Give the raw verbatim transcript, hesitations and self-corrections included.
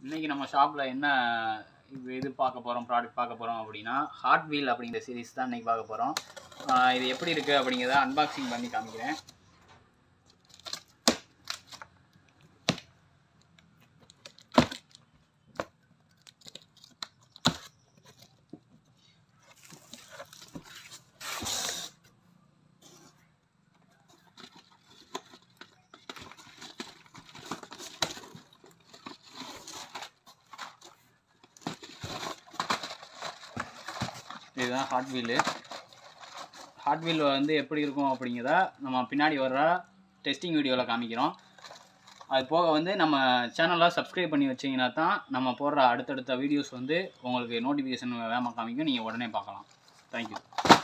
இன்றைக்கி நம்ம ஷாப்பில் என்ன இது பார்க்க போகிறோம் ப்ராடக்ட் பார்க்க போகிறோம் அப்படின்னா ஹாட் வீல் அப்படிங்கிற சீரீஸ் தான் இன்றைக்கி பார்க்க போகிறோம். இது எப்படி இருக்குது அப்படிங்கிறத அன்பாக்சிங் பண்ணி காமிக்கிறேன். இதுதான் ஹாட் வீலு. ஹாட் வீல் வந்து எப்படி இருக்கும் அப்படிங்கிறத நம்ம பின்னாடி வர்ற டெஸ்டிங் வீடியோவில் காமிக்கிறோம். அது போக வந்து நம்ம சேனலில் சப்ஸ்கிரைப் பண்ணி வச்சிங்கன்னா தான் நம்ம போடுற அடுத்தடுத்த வீடியோஸ் வந்து உங்களுக்கு நோட்டிஃபிகேஷன் வேகமாக காமிக்கும், நீங்கள் உடனே பார்க்கலாம். தேங்க்யூ.